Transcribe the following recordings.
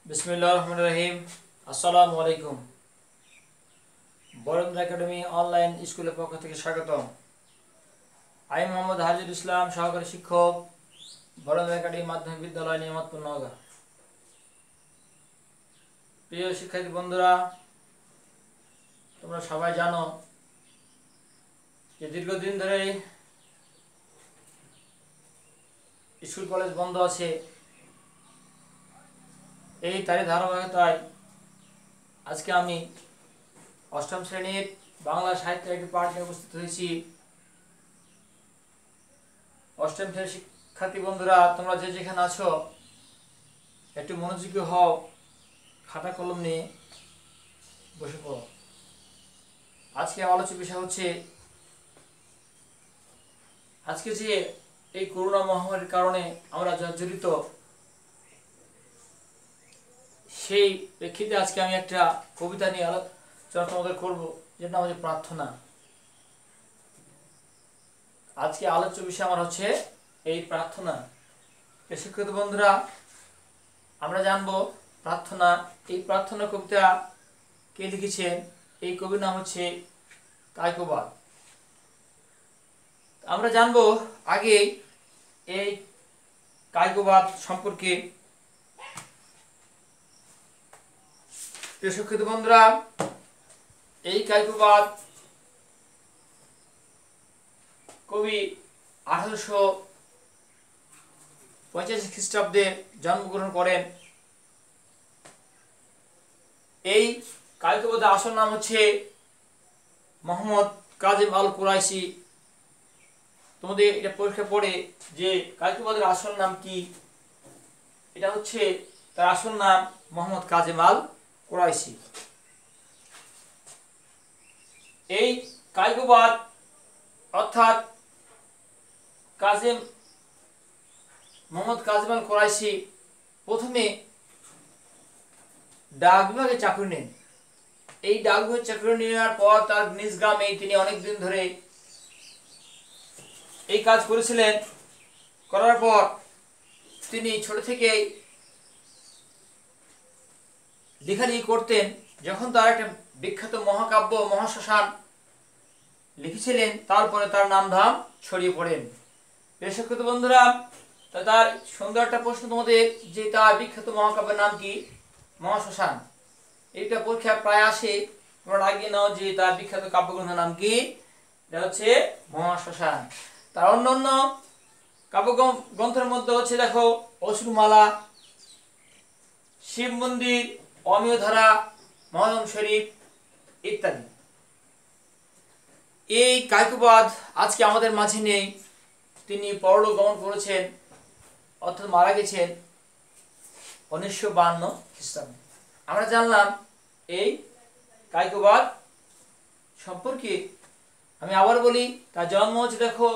बिस्मिल्लाहिर्रहमानिर्रहीम। अस्सलामु आलैकुम। Barendra academy online স্কুলের পক্ষ থেকে স্বাগতম। আমি মোহাম্মদ হাজির ইসলাম, সহকারী শিক্ষক, বরেন্দ্র একাডেমি মাধ্যমিক বিদ্যালয়, নিয়ামতপুর, নওগাঁ। প্রিয় শিক্ষার্থী বন্ধুরা, তোমরা সবাই জানো যে দীর্ঘদিন ধরে স্কুল কলেজ বন্ধ আছে। এই তারই ধারাবাহিকতায় আজকে আমি অষ্টম শ্রেণীর বাংলা সাহিত্যের একটি পাঠ নিয়ে উপস্থিত হয়েছি। অষ্টম শ্রেণীর শিক্ষার্থী বন্ধুরা, তোমরা যে যেখানে আছো একটু মনোযোগী হও, খাতা কলম নিয়ে বসে পড়ো। আজকে আলোচ্য বিষয় হচ্ছে আজকে যে এই করোনা মহামারীর কারণে আমরা জর্জরিত, সেই প্রেক্ষিতে আজকে আমি একটা কবিতা নিয়ে আলোচনা তোমাদের করবো, যেটা নাম হচ্ছে প্রার্থনা। আজকে আলোচ্য বিষয় আমার হচ্ছে এই প্রার্থনা। শিক্ষার্থী বন্ধুরা, আমরা জানবো প্রার্থনা। এই প্রার্থনা কবিতা কে লিখেছেন? এই কবির নাম হচ্ছে কায়কোবাদ। আমরা জানবো আগে এই কায়কোবাদ সম্পর্কে। শিক্ষার্থী বন্ধুরা, এই কায়কোবাদ কবি 1885 খ্রিস্টাব্দে জন্মগ্রহণ করেন। এই কায়কোবাদের আসল নাম হচ্ছে মোহাম্মদ কাজেম আল কুরাইশি। তোমাদের এটা পরীক্ষা পড়ে যে কায়কোবাদের আসল নাম কি, এটা হচ্ছে তার আসল নাম মোহাম্মদ কাজেম আল কুরাইশি। এই কায়কোবাদ অর্থাৎ মোহাম্মদ কাজেম আল কুরাইশি প্রথমে ডাক বিভাগে চাকরি নেন। এই ডাক বিভাগে চাকরি নেওয়ার পর তার নিজ গ্রামে তিনি অনেকদিন ধরে এই কাজ করেছিলেন। করার পর তিনি ছোট থেকেই লেখালেখি করতেন। যখন তার একটা বিখ্যাত মহাকাব্য মহাশ্মশান লিখেছিলেন, তারপরে তার নাম ধাম ছড়িয়ে পড়েন। শিক্ষার্থী বন্ধুরা, তার সুন্দর একটা প্রশ্ন তোমাদের, যে তার বিখ্যাত মহাকাব্যের নাম কি? মহাশ্মশান। এইটা পরীক্ষা প্রায় আসে, তোমরা লাগিয়ে নাও যে তার বিখ্যাত কাব্যগ্রন্থের নাম কি। এটা হচ্ছে মহাশ্মশান। তার অন্যান্য কাব্যগ্রন্থের মধ্যে হচ্ছে দেখো অশ্রুমালা, শিব মন্দির, অমিয় ধারা, মহরম শরীফ ইত্যাদি। এই কায়কোবাদ আজকে আমাদের মাঝে নেই। তিনি পরলোক গমন করেছেন, অর্থাৎ মারা গেছেন 1952 খ্রিস্টাব্দে। আমরা জানলাম এই কায়কোবাদ সম্পর্কে। আমি আবার বলি, তার জন্ম হচ্ছে দেখো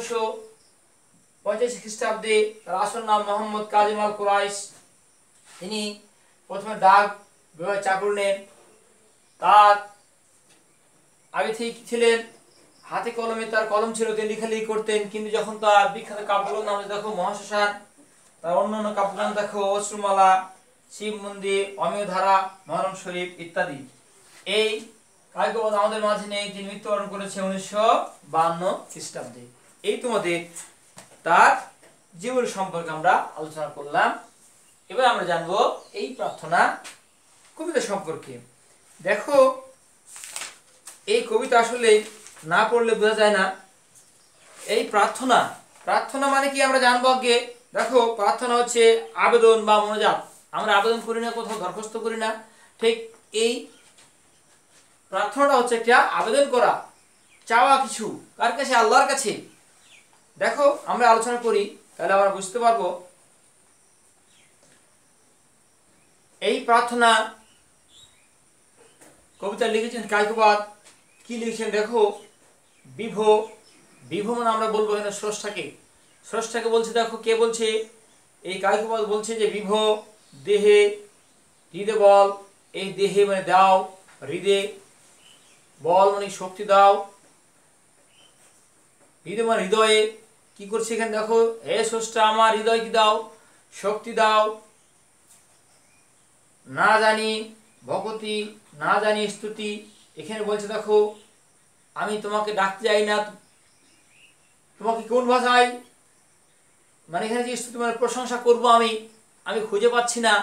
1885 খ্রিস্টাব্দে। তার আসল নাম মোহাম্মদ কাজেম আল কুরাইশ। তিনি প্রথমে ডাক বিভাগে চাকরি নেন। তার আগে থেকে ছিলেন হাতে কলমে, তার কলম ছিল, তিনি লেখালেখি করতেন। কিন্তু যখন তার বিখ্যাত কাব্যগ্রন্থ নাম দেখো মহাশ্মশান, তার অন্যান্য কাব্যগ্রন্থ দেখো অশ্রুমালা, শিব মন্দির, অমিয় ধারা, মহরম শরীফ ইত্যাদি। এই কায়কোবাদ আমাদের মাঝে নেই। তিনি মৃত্যুবরণ করেছে 1952 খ্রিস্টাব্দে। এই তোমাদের তার জীবন সম্পর্কে আমরা আলোচনা করলাম। এবার আমরা জানবো এই প্রার্থনা কবিতা সম্পর্কে। দেখো, এই কবিতা আসলে না পড়লে বোঝা যায় না। এই প্রার্থনা, প্রার্থনা মানে কি আমরা জানবো আগে। দেখো, প্রার্থনা হচ্ছে আবেদন বা মোনাজাত। আমরা আবেদন করি না, কোথাও দরখাস্ত করি না, ঠিক এই প্রার্থনাটা হচ্ছে একটা আবেদন করা, চাওয়া কিছু কার কাছে? আল্লাহর কাছে। দেখো, আমরা আলোচনা করি, তাহলে আমরা বুঝতে পারবো। এই প্রার্থনা কবিতা লিখেছেন কায়কোবাদ। কি লিখেছেন দেখো, বিভো মানে আমরা বলবো এখানে স্রষ্টাকে বলছে। দেখো কে বলছে? এই কায়কোবাদ বলছে যে বিভো দেহে হৃদে বল। এই দেহে মানে দাও, হৃদে বল মানে শক্তি দাও, হৃদয় মানে হৃদয়ে। কি করছে এখানে দেখো, হে স্রষ্টা আমার হৃদয় কি দাও, শক্তি দাও। না জানি ভকতি, না জানি স্তুতি। এখানে বলছে দেখো আমি তোমাকে ডাকতে যাই না, তোমাকে কোন ভাষায় মানে এখানে যে স্তুতি মানে প্রশংসা করব আমি আমি খুঁজে পাচ্ছি না।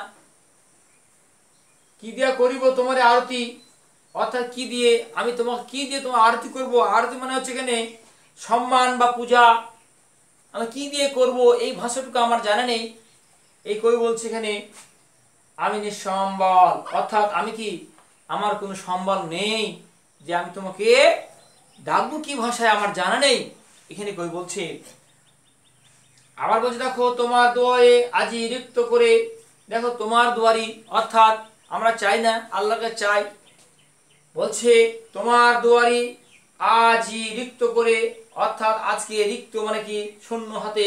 কি দিয়া করিব তোমার আরতি, অর্থাৎ কি দিয়ে আমি তোমাকে কি দিয়ে তোমার আরতি করব। আরতি মানে হচ্ছে এখানে সম্মান বা পূজা। আমি কি দিয়ে করব এই ভাষাটুকু আমার জানা নেই। এই কবি বলছে এখানে আমি নিঃসম্বল, অর্থাৎ আমি কি আমার কোনো সম্বল নেই যে আমি তোমাকে ডাকবো কি ভাষায় আমার জানা নেই। এখানে কবি বলছে। আবার বলছে দেখো তোমার দুয়ারে আজি রিক্ত করে। দেখো তোমার দুয়ারি, অর্থাৎ আমরা চাই না, আল্লাহকে চাই। বলছে তোমার দুয়ারি আজি রিক্ত করে, অর্থাৎ আজকে রিক্ত মানে কি শূন্য হাতে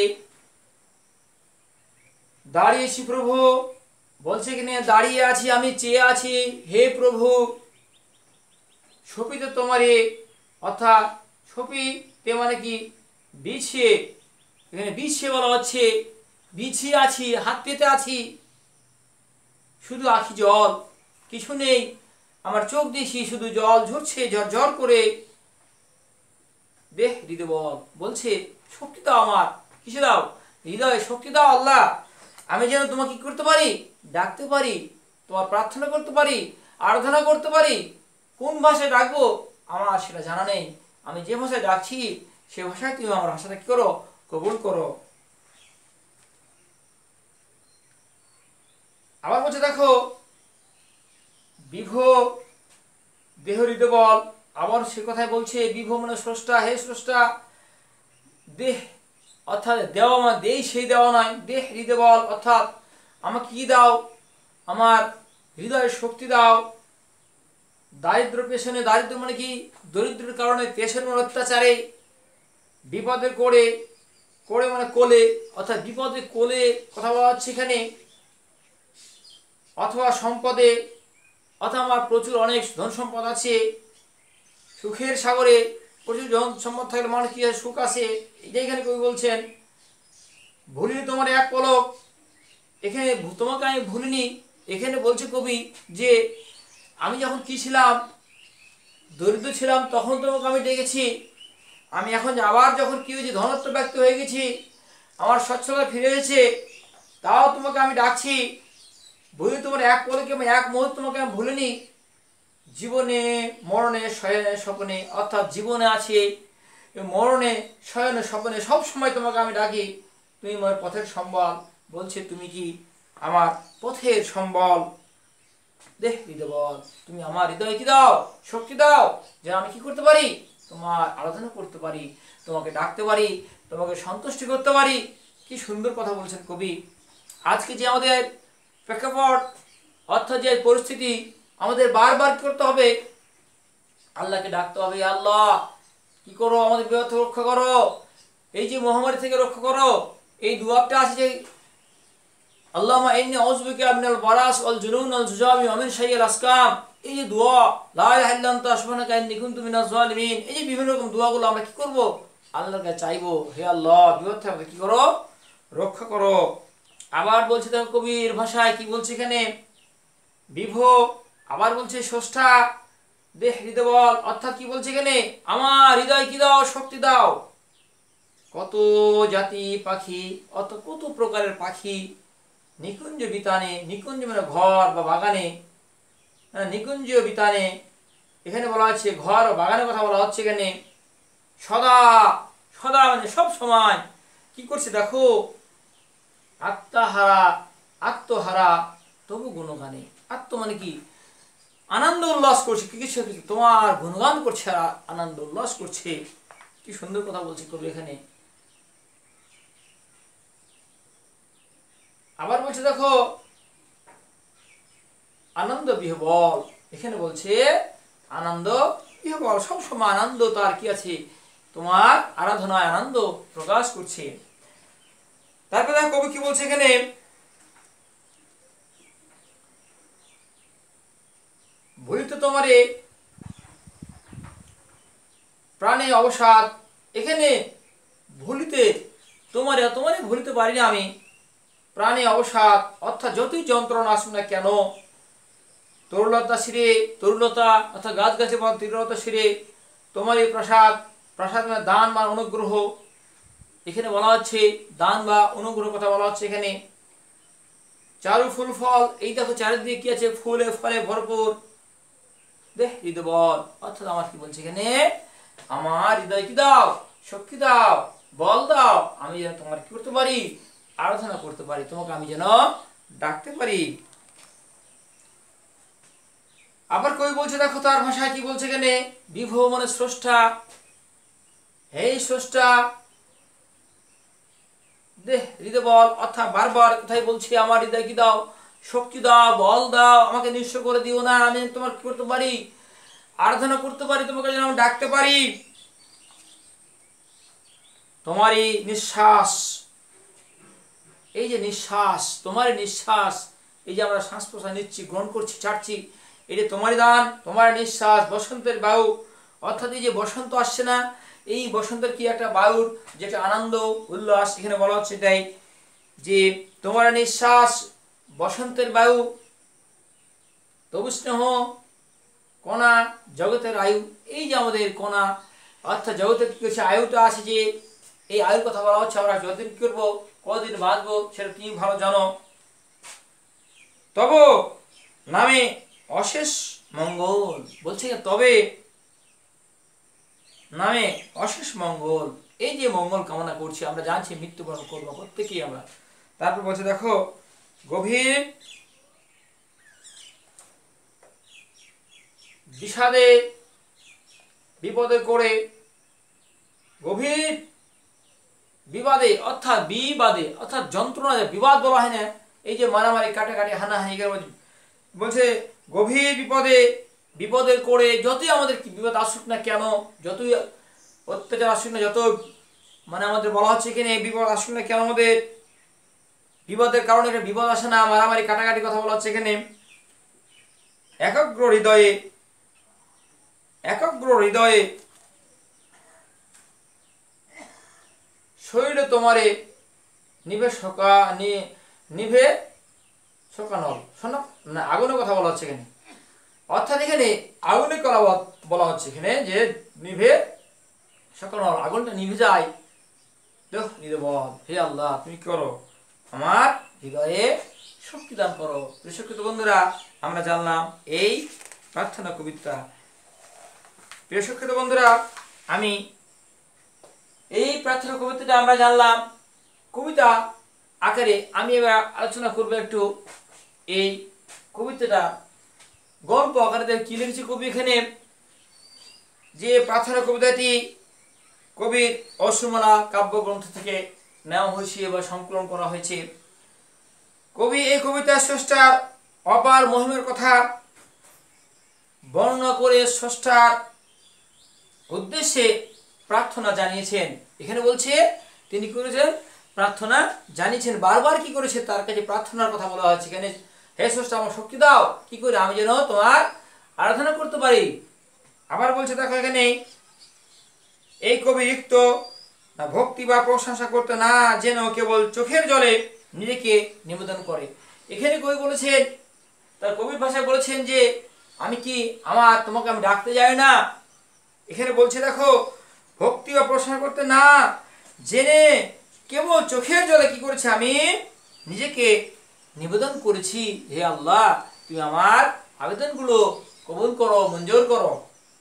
দাঁড়িয়েছি প্রভু। বলছে কিনে দাঁড়িয়ে আছি আমি, চেয়ে আছি হে প্রভু। শোপিত তোমারে, অর্থাৎ শোপিতে মানে কি বিছিয়ে, এখানে বিছিয়ে বলা হচ্ছে বিছিয়ে আছি, হাত পেতে আছি, শুধু আখি জল, কিছু নেই। আমার চোখ দিয়েছি শুধু জল ঝরছে ঝরঝর করে। দেহ হৃদয় বল, বলছে শক্তি দাও আমার, কিসে দাও? হৃদয়ে শক্তি দাও আল্লাহ, আমি যেন তোমাকে কি করতে পারি, ডাকতে পারি, তোমার প্রার্থনা করতে পারি, আরাধনা করতে পারি। কোন ভাষায় ডাকবো আমার সেটা জানা নেই। আমি যে ভাষায় ডাকছি সে ভাষায় তুমি আমার ভাষাটা কি করো, কবুল করো। আবার বলছে দেখো বিভো দেহ হৃদয় বল। আবার সে কথায় বলছে বিভো মানে স্রষ্টা, হে স্রষ্টা। দেহ অর্থাৎ দেওয়া মানে দেই সেই দেওয়া নয়, দেহ হৃদয় বল, অর্থাৎ আমাকে কি দাও, আমার হৃদয়ের শক্তি দাও। দারিদ্র পেছনে, দারিদ্র মানে কি দরিদ্রের কারণে, পেছনে অত্যাচারে, বিপদের করে, করে মানে কোলে, অর্থাৎ বিপদে কোলে কথা বলা হচ্ছে এখানে, অথবা সম্পদে, অথবা আমার প্রচুর অনেক ধন সম্পদ আছে, সুখের সাগরে প্রচুর ধন সম্পদ থাকলে মানুষ কি সুখ আছে। এটাই এখানে কবি বলছেন ভুলিনি তোমার এক পলক। এখানে তোমাকে আমি ভুলিনি। এখানে বলছে কবি যে আমি যখন কি ছিলাম, দরিদ্র ছিলাম, তখন তোমাকে আমি ডেকেছি। আমি এখন আবার যখন কি হয়েছে, ধনত্ব ব্যক্ত হয়ে গেছি, আমার সচ্ছলতা ফিরে এসেছে, তাও তোমাকে আমি ডাকছি। ভুলি তোমার এক পলকে, আমি এক মুহূর্ত তোমাকে আমি ভুলিনি। জীবনে মরণে শয়নে স্বপ্নে, অর্থাৎ জীবনে আছে মরণে শয়নে স্বপ্নে সব সময় তোমাকে আমি ডাকি। তুমি আমার পথের সম্বল। বলছে তুমি কি আমার পথের সম্বল। দেহ হৃদয় বল, তুমি আমার হৃদয়ে কি দাও, শক্তি দাও, যেন আমি কি করতে পারি, তোমার আরাধনা করতে পারি, তোমাকে ডাকতে পারি, তোমাকে সন্তুষ্টি করতে পারি। কি সুন্দর কথা বলছেন কবি। আজকে যে আমাদের প্রেক্ষাপট, অর্থাৎ যে পরিস্থিতি, আমাদের বারবার কি করতে হবে, আল্লাহকে ডাকতে হবে। আল্লাহ কি করো, আমাদের বিপদ থেকে রক্ষা করো, এই যে মহামারী থেকে রক্ষা করো। এই দুয়াটা আছে যে আল্লাহুম্মা ইন্নী আউযু বিকা মিনাল বারাস ওয়াল জুনুন ওয়াল জুজামি ওয়া মিন শাররিল আসকাম। এই যে দোয়া লা ইলাহা ইল্লা আনতা সুবহানাকা ইন্নী কুনতু মিনাজ জালিমিন, এই যে বিভিন্ন রকম দোয়াগুলো আমরা কি করব, আল্লাহর কাছে চাইবো, হে আল্লাহ বিপদ থেকে আমাকে কি করো, রক্ষা করো। আবার বলছে দেখো কবির ভাষায় কি বলছে এখানে বিভো, আবার বলছে স্রষ্টা দেহ হৃদয় বল, অর্থাৎ কি বলছে এখানে আমার হৃদয় কি দাও, শক্তি দাও। কত জাতি পাখি, অত কত প্রকারের পাখি নিকুঞ্জ বিতানে, নিকুঞ্জ মানে ঘর বা বাগানে, নিকুঞ্জ বিতানে, এখানে বলা হচ্ছে ঘর ও বাগানের কথা বলা হচ্ছে এখানে। সদা, সদা মানে সব সময় কি করছে দেখো, আত্মহারা, আত্মহারা তবু গুণগানে। আত্ম মানে কি আনন্দ উল্লাস করছে, কি কিছু তোমার গুণগান করছে আর আনন্দ উল্লাস করছে। কি সুন্দর কথা বলছে কবি এখানে। আবার বলছে দেখো আনন্দ বিহবল, এখানে বলছে আনন্দ বিহবল, সবসময় আনন্দ তার কি আছে, তোমার আরাধনায় আনন্দ প্রকাশ করছে। তারপরে দেখো কবি কি বলছে এখানে ভুলিতে তোমারে প্রাণে অবসাদ। এখানে ভুলিতে তোমারে, তোমারে ভুলিতে পারি না আমি, প্রাণে অবসাদ, অর্থাৎ যতই যন্ত্রণা আসুক না কেন, তরুলতা শিরে, তরুলতা অর্থাৎ গাছ গাছে তরুলতা শিরে তোমারই প্রসাদ, প্রসাদ মানে দান বা অনুগ্রহ। এখানে বলা হচ্ছে দান বা অনুগ্রহ কথা বলা হচ্ছে এখানে। চারু ফুল ফল, এই দেখো চারিদিকে কি আছে, ফুলে ফলে ভরপুর। দেখ হৃদয় বল, অর্থাৎ আমার কি বলছে এখানে, আমার হৃদয় কি দাও, শক্তি দাও, বল দাও, আমি যেন তোমার কি করতে পারি, আরাধনা করতে পারি, তোমাকে আমি যেন ডাকতে পারি। আবার কবি বলছে দেখো তার ভাষায় কি বলছে এখানে, বিভব মানে স্রষ্টা, হে স্রষ্টা দেহ হৃদয় বল, অর্থাৎ বারবার কোথায় বলছি আমার হৃদয় কি দাও, শক্তি দাও, বল দাও, আমাকে নিঃস্ব করে দিও না, আমি তোমার কি করতে পারি, আরাধনা করতে পারি, তোমাকে যেন আমি ডাকতে পারি। তোমারই নিঃশ্বাস, এই যে নিঃশ্বাস, তোমারই নিঃশ্বাস, এই যে আমরা শ্বাস প্রশ্বাস নিচ্ছি, গ্রহণ করছি, ছাড়ছি, এটা তোমারই দান, তোমার নিঃশ্বাস, বসন্তের বায়ু, অর্থাৎ এই যে বসন্ত আসছে না, এই বসন্তের কি একটা বায়ুর যেটা আনন্দ উল্লাস, এখানে বলা হচ্ছে এটাই যে তোমার নিঃশ্বাস, বসন্তের বায়ু, তবু স্নেহ, কণা, জগতের আয়ু, এই যে আমাদের কণা, অর্থাৎ জগতের কি করছে আয়ুটা আছে, যে এই আয়ুর কথা বলা হচ্ছে, আমরা যতদিন কি করবো, কদিন বাঁচবো সেটা তুমি ভালো জানো। তবে নামে অশেষ মঙ্গল, বলছে তবে নামে অশেষ মঙ্গল, এই যে মঙ্গল কামনা করছি, আমরা জানছি মৃত্যুবরণ করবো প্রত্যেকেই আমরা। তারপর বলছে দেখো, গভীর বিষাদে বিপদে করে, গভীর বিবাদে অর্থাৎ বিবাদে অর্থাৎ যন্ত্রণা, বিবাদ বলা হয় না, এই যে মারামারি কাটাকাটি হানাহানি, বলছে গভীর বিপদে, বিপদের করে, যতই আমাদের কি বিপদ আসুক না কেন, যতই অত্যাচার আসুক না, যত মানে আমাদের বলা হচ্ছে এখানে বিপদ আসুক না কেন, আমাদের বিপদের কারণে বিপদ আসে না, মারামারি কাটাকাটি কথা বলা হচ্ছে এখানে। একাগ্র হৃদয়ে, একাগ্র হৃদয়ে শরীরে তোমারে নিভে সকা নিভে সকানল, শোনো না, আগুনের কথা বলা হচ্ছে এখানে, অর্থাৎ এখানে আগুনের কথা বলা হচ্ছে এখানে, যে নিভে সকানল, আগুনটা নিভে যায়। দেখ নিভে বল, হে আল্লাহ তুমি কি করো, আমার হৃদয়ে শক্তি দান করো। প্রিয় বন্ধুরা, আমরা জানলাম এই প্রার্থনা কবিতা। প্রিয় শিক্ষিত বন্ধুরা, আমি এই প্রার্থনা কবিতাটা আমরা জানলাম কবিতা আকারে। আমি এবার আলোচনা করবো একটু এই কবিতাটা গল্প আকারে কি লিখেছে কবি এখানে। যে প্রার্থনা কবিতাটি কবির অশ্রুমালা কাব্যগ্রন্থ থেকে নেওয়া হয়েছে বা সংকলন করা হয়েছে। কবি এই কবিতা স্রষ্টার অপার মহিমার কথা বর্ণনা করে স্রষ্টার উদ্দেশ্যে প্রার্থনা জানিয়েছেন। এখানে বলছে তিনি কি করেছেন, প্রার্থনা জানিয়েছেন, বারবার কি করেছে, তার কাছে প্রার্থনার কথা বলা হচ্ছে এখানে। হে স্রষ্টা আমার শক্তি দাও, কি করে আমি যেন তোমার আরাধনা করতে পারি। আবার বলছে দেখো এখানে, এই কবি লিখত না ভক্তি বা প্রশংসা করতে না, যেন কেবল চোখের জলে নিজেকে নিবেদন করে। এখানে কবি বলেছেন, তার কবির ভাষায় বলেছেন যে আমি কি আমার তোমাকে আমি ডাকতে যাই না। এখানে বলছে দেখো, ভক্তি বা প্রশংসা করতে না, জেনে কেবল চোখের জলে কি করেছে, আমি নিজেকে নিবেদন করেছি। হে আল্লাহ তুমি আমার আবেদনগুলো কবুল করো, মঞ্জুর করো।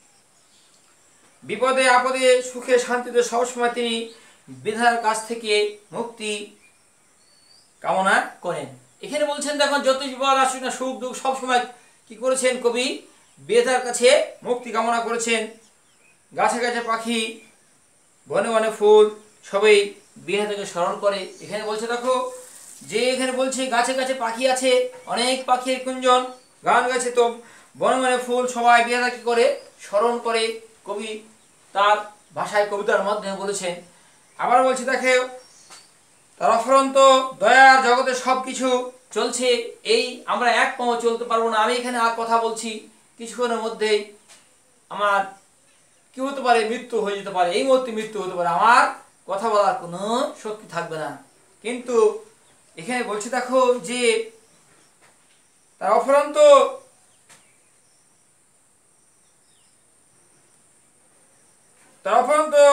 বিপদে আপদে সুখে শান্তিতে সবসময় তিনি বিধাতার কাছ থেকে মুক্তি কামনা করেন। এখানে বলছেন দেখো, যত বিপদ আসুক না, সুখ দুঃখ সবসময় কি করেছেন কবি, বিধাতার কাছে মুক্তি কামনা করেছেন। গাছে গাছে পাখি, বনে বনে ফুল, সবাই বিধাতাকে স্মরণ করে। এখানে বলছে দেখো, যে এখানে বলছে গাছে গাছে পাখি আছে, অনেক পাখির কুঞ্জন, গান গাছে, তো বনে বনে ফুল, সবাই বিধাতা কি করে, স্মরণ করে। কবি তার ভাষায় কবিতার মাধ্যমে বলেছেন। আবার বলছে দেখে, তার অফুরন্ত দয়ার জগতে সব কিছু চলছে, এই আমরা এক পাও চলতে পারবো না। আমি এখানে আর কথা বলছি, কিছুক্ষণের মধ্যেই আমার কি হতে পারে, মৃত্যু হয়ে যেতে পারে, এই মুহূর্তে মৃত্যু হতে পারে, আমার কথা বলার কোনো শক্তি থাকবে না। কিন্তু এখানে বলছে দেখো, যে তার অফুরন্ত তখন তো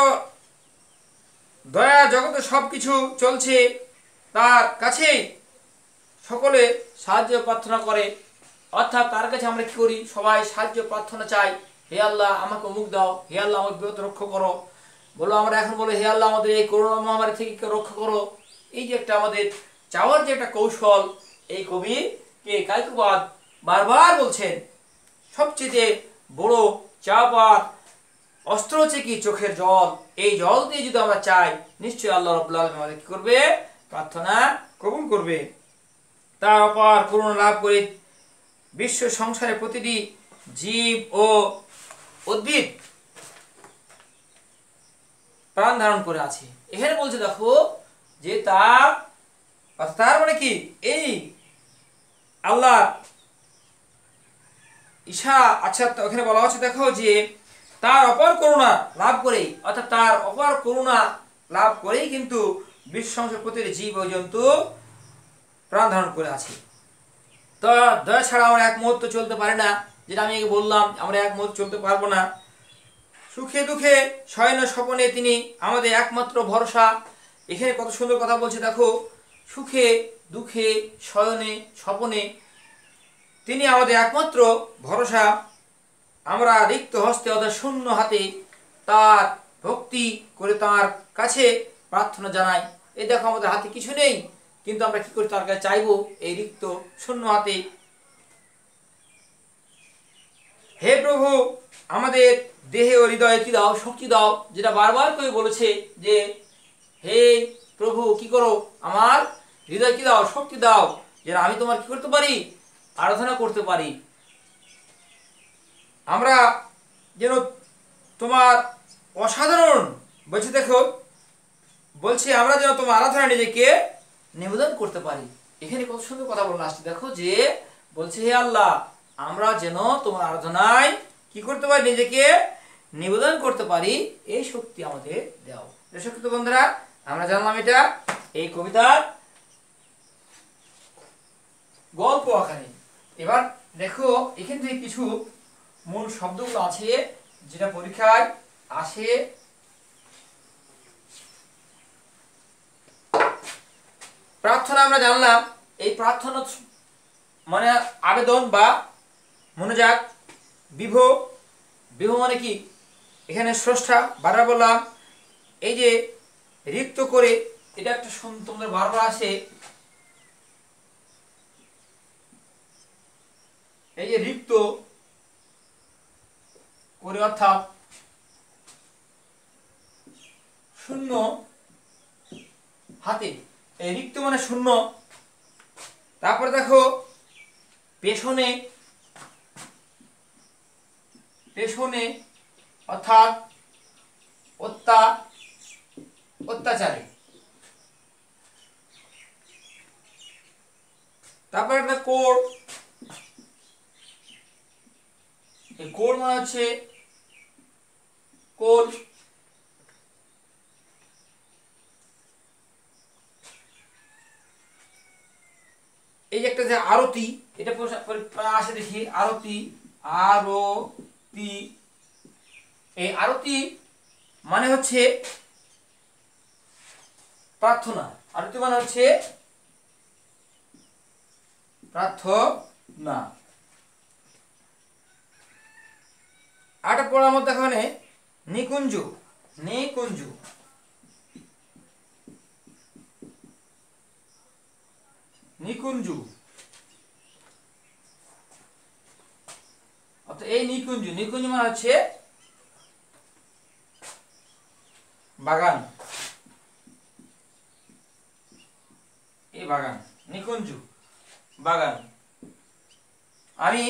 দয়া জগতে সবকিছু চলছে, তার কাছেই সকলে সাহায্য প্রার্থনা করে। অর্থাৎ তার কাছে আমরা কি করি, সবাই সাহায্য প্রার্থনা চাই। হে আল্লাহ আমাকে অমুক দাও, হে আল্লাহ আমার বিপদ রক্ষা করো। বলো আমরা এখন বলো হে আল্লাহ আমাদের এই করোনা মহামারী থেকে রক্ষা করো। এই যে একটা আমাদের চাওয়ার যে একটা কৌশল, এই কবি কে কায়কবাদ বারবার বলছেন সবচেয়ে বড় চাওয়ার অস্ত্র হচ্ছে কি চোখের জল। এই জল দিয়ে যদি আমরা চাই, নিশ্চয়ই আল্লাহ রাব্বুল আলামিন আমাদের কি করবে, প্রার্থনা কবুল করবে। তার অপার করুণা লাভ করে বিশ্ব সংসারে প্রতিটি জীব ও উদ্ভিদ প্রাণ ধারণ করে আছে। এখানে বলছে দেখো যে তার মানে কি, এই আল্লাহ ঈশা, আচ্ছা ওখানে বলা হচ্ছে দেখো যে তার অপার করুণা লাভ করেই, অর্থাৎ তার অপার করুণা লাভ করেই কিন্তু বিশ্ব সংসার প্রতিটি জীব ও জন্তু প্রাণ ধারণ করে আছে। তো দয়া ছাড়া আমরা এক মুহূর্ত চলতে পারি না, যেটা আমি বললাম আমরা এক মুহূর্ত চলতে পারবো না। সুখে দুঃখে শয়ন স্বপনে তিনি আমাদের একমাত্র ভরসা। এখানে কত সুন্দর কথা বলছে দেখো, সুখে দুঃখে শয়নে স্বপনে তিনি আমাদের একমাত্র ভরসা। আমরা রিক্ত হস্তে অর্থাৎ শূন্য হাতে তার ভক্তি করে তার কাছে প্রার্থনা জানাই। এই দেখো আমাদের হাতে কিছু নেই, কিন্তু আমরা কি করি, তার কাছে চাইবো এই রিক্ত শূন্য হাতে। হে প্রভু আমাদের দেহে ও হৃদয়ে কি দাও, শক্তি দাও। যেটা বারবার করে বলেছে যে হে প্রভু কি করো, আমার হৃদয় কি দাও, শক্তি দাও, যেন আমি তোমার কি করতে পারি, আরাধনা করতে পারি। আমরা যেন তোমার অসাধারণ বলছে দেখো, বলছি আমরা যেন তোমার আরাধনা নিজেকে নিবেদন করতে পারি। এখানে কত সুন্দর কথা বলুন আসছে দেখো, যে বলছে হে আল্লাহ আমরা যেন তোমার আরাধনায় কি করতে পারি, নিজেকে নিবেদন করতে পারি, এই শক্তি আমাদের দাও। দর্শক বন্ধুরা, আমরা জানলাম এটা এই কবিতার গল্প আকারে। এবার দেখো এখান থেকে কিছু মূল শব্দগুলো আছে যেটা পরীক্ষায় আসে। প্রার্থনা আমরা জানলাম, এই প্রার্থনা মানে আবেদন বা মনোজাগ। বিভো, বিভো মানে কি, এখানে স্রষ্টা। বারবার বললাম এই যে রিক্ত করে, এটা একটা তোমাদের বারবার আসে, এই যে রিক্ত করে অর্থাৎ শূন্য হাতে, এই রিক্ত মানে শূন্য। তারপরে দেখো পেছনে, পেছনে অর্থাৎ অত্যাচারে। তারপরে একটা কোড়, এই কোড় মানে হচ্ছে কোল। এই যে একটা যে আরতি, এটা আসে দেখি আরতি, আরতি। এই আরতি মানে হচ্ছে প্রার্থনা, আরতি মানে হচ্ছে প্রার্থনা। আরেকটা পড়ার মধ্যে এখানে নিকুঞ্জ, নিকুঞ্জ, নিকুঞ্জ অর্থাৎ এই নিকুঞ্জ, নিকুঞ্জ মানে হচ্ছে বাগান, এই বাগান নিকুঞ্জ বাগান। আমি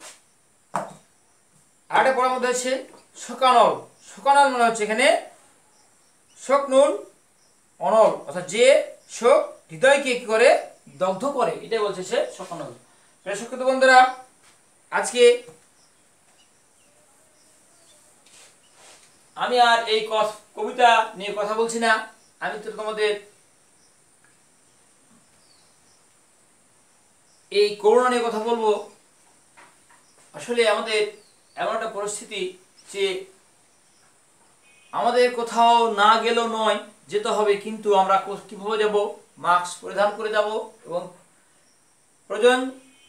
আরেকটা পড়ার মধ্যে হচ্ছে শোকানল, শোকানল মানে হচ্ছে এখানে শোকনুল অনল, অর্থাৎ যে শোক হৃদয়কে কি করে, দগ্ধ করে, এটাই বলছে সে শোকানল। প্রিয় বন্ধুরা, আজকে আমি আর এই কবিতা নিয়ে কথা বলছি না, আমি তো তোমাদের এই করোনা নিয়ে কথা বলবো। আসলে আমাদের এমন একটা পরিস্থিতি যে আমাদের কোথাও না গেলেও নয়, যেতে হবে, কিন্তু আমরা কীভাবে যাব? মাস্ক পরিধান করে যাব এবং প্রয়োজন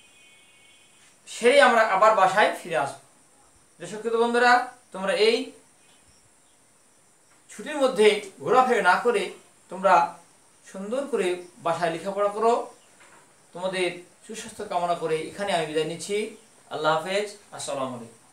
সেরে আমরা আবার বাসায় ফিরে আসব। যে শিক্ষিত বন্ধুরা, তোমরা এই ছুটির মধ্যে ঘোরাফেরা না করে তোমরা সুন্দর করে বাসায় লেখাপড়া করো। তোমাদের সুস্বাস্থ্য কামনা করে এখানে আমি বিদায় নিচ্ছি। আল্লাহ হাফেজ। আসসালামু আলাইকুম।